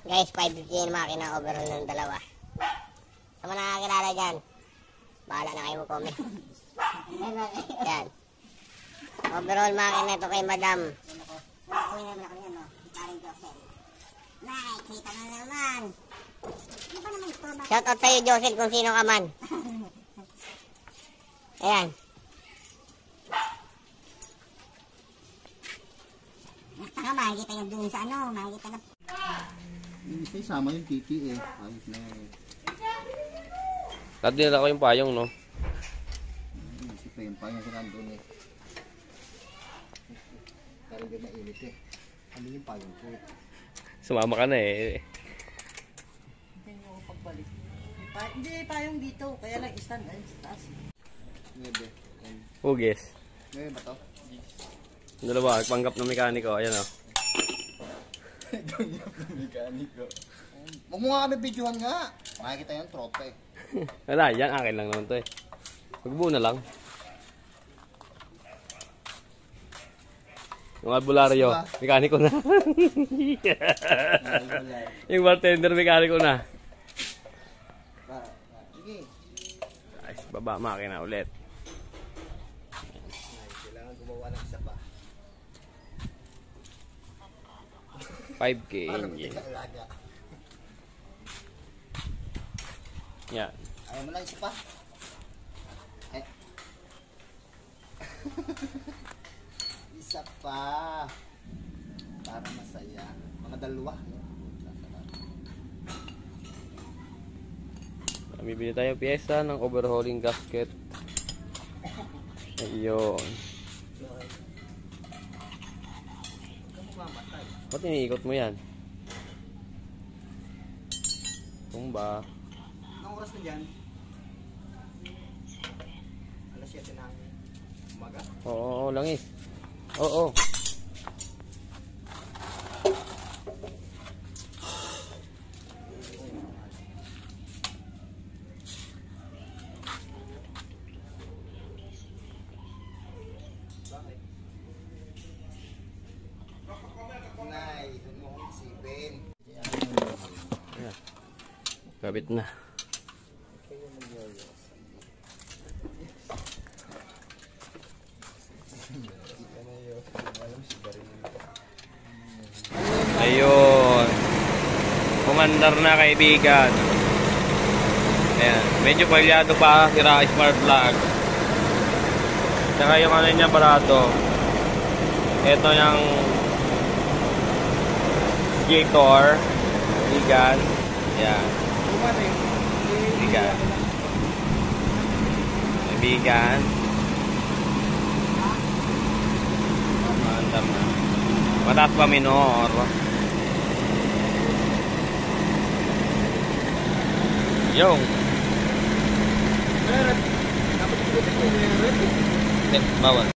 Guys, 550 yung makina, overall ng dalawa. Sa mga nakakilala dyan, bahala na kayo mag-comment. Yan. Overall makina ito kay Madam. Kita na naman. Shout out sa'yo, Josel, kung sino ka man. Ayan. Taka, makikita yung dun sa ano, makikita na. Isa isama yung titi eh. Ayos na eh. Lahat din ako yung payong, no? Isip pa yung payong ko nandun eh. Parang di mainit eh. Ano yung payong ko eh. Sumama ka na eh. Hindi nyo ako pagbalik. Hindi payong dito, kaya lang stand ay sa taas. Ngebe. Hugis. Ngebe ba to? Dalawa, panggap ng mekaniko. Ayan o. Panggap ng mekaniko. Huwag mo nga kami videohan nga. Makikita yung tropa eh. Wala, yan. Akin lang naman to eh. Magbuo na lang. Yung albularyo, mekaniko na. Yung bartender, mekaniko na. Sige. Guys, baba makina ulit. Kailangan gumawa ng isa pa. 5K engine. Yan. Ayaw mo lang isa pa? Eh. Isa pa. Para masaya. Mga dalawa. Bibili tayo pyesa ng overhauling gasket. Ayun. Ba't iniikot mo yan? Tumba. Anong oras na dyan? Alas 7 na umaga? Oo, langis. Oo. Kabit na. Ayun. Kumandar na kaibigan. Ayan. Medyo palyado pa sira smart vlog. Saka yung ano niya barato. Ito yung Gator. Kaibigan. Ayan. Kaibigan. Kaibigan. Mantap na. Mataas pa minor. Yung. Bawal.